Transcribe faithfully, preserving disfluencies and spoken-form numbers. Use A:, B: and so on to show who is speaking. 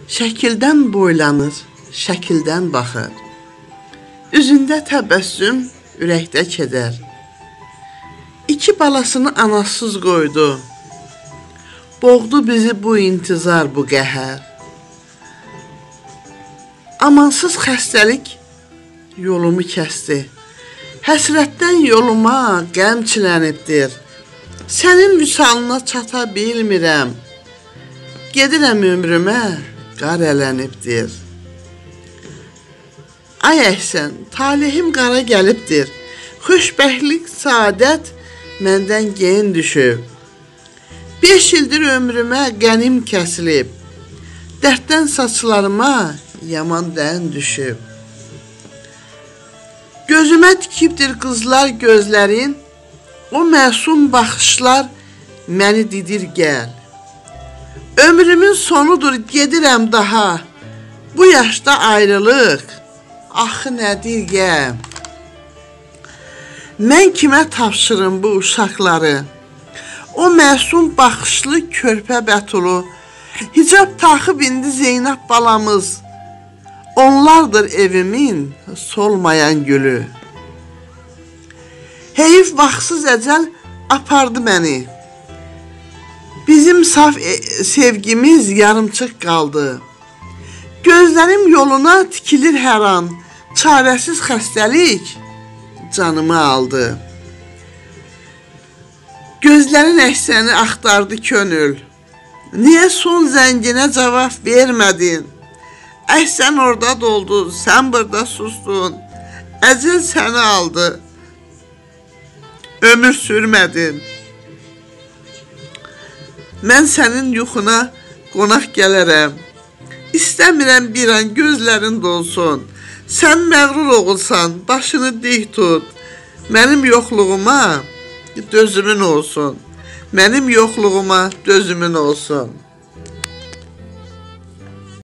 A: Şəkildən boylanır, şəkildən baxır. Üzündə təbəssüm, ürəkdə kədər. İki balasını anasız qoydu. Boğdu bizi bu intizar, bu qəhər. Amansız xəstəlik yolumu kəsdi. Həsrətdən yoluma qəm çilənibdir. Sənin vüsalına çata bilmirəm. Gedirəm ömrümə, qar ələnibdir. Ay əhsən, talihim qara gəlibdir. Xoşbəxtlik, saadət məndən gen düşüb. Beş ildir ömrümə qənim kəsilib. Dərddən saçlarıma yaman dən düşüb. Gözümə tikibdir qızlar gözlərin, o məsum baxışlar məni didir gəl. Ömrümün sonudur, gedirəm daha. Bu yaşda ayrılıq, axı nədir qəm? Mən kimə tapşırım bu uşaqları? O məsum baxışlı körpə Bətulu, hicab taxıb indi Zeynəb balamız. Onlardır evimin solmayan gülü. Heyif vaxtsız əcəl apardı məni. Bizim saf sevgimiz yarımçıq qaldı. Gözlərim yoluna tikilir hər an. Çarəsiz xəstəlik canımı aldı. Gözlərin əksəni axtardı könül. Niyə son zənginə cavab vermədin? Əhsən orada doldu, sən burada sustun. Əcəl səni aldı. Ömür sürmədin. Mən sənin yuxuna qonaq gələrəm. İstəmirəm bir an gözlərin dolsun. Sən məğrur oğulsan, başını dik tut. Mənim yoxluğuma dözümün olsun. Mənim yoxluğuma dözümün olsun.